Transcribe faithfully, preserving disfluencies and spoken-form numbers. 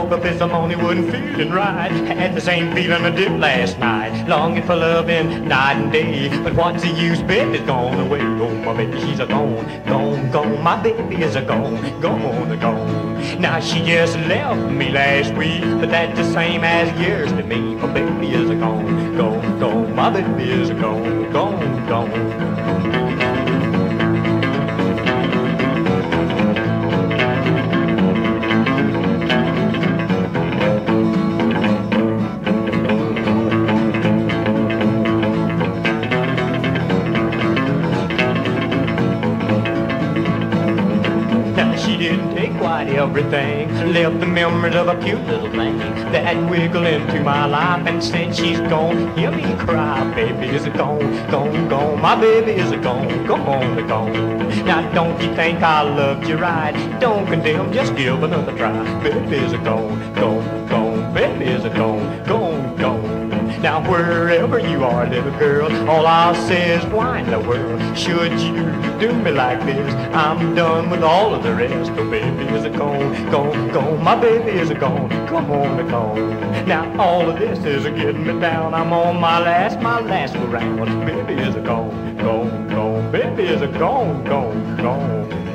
woke up this morning, wasn't feeling right. Had the same feeling I did last night, longing for loving night and day. But what's the use? Baby's gone away. Oh, my baby, she's a gone, gone, gone. My baby is a gone, gone, gone. Now she just left me last week, but that's the same as years to me. My baby is a gone, gone, gone. My baby is a gone, gone, gone. She didn't take quite everything, left the memories of a cute little thing that wiggle into my life. And since she's gone, hear me cry, baby is a gone, gone, gone. My baby is a gone, gone, gone. Now don't you think I loved you right? Don't condemn, just give another try. Baby is a gone, gone, gone. Baby is a gone, gone, gone. Now wherever you are, little girl, all I'll say is why in the world should you do me like this? I'm done with all of the rest. Oh, baby is a gone, gone, gone. My baby is a gone, come on, gone. Now all of this is a getting me down. I'm on my last, my last round. Baby is a gone, gone, gone. Baby is a gone, gone, gone.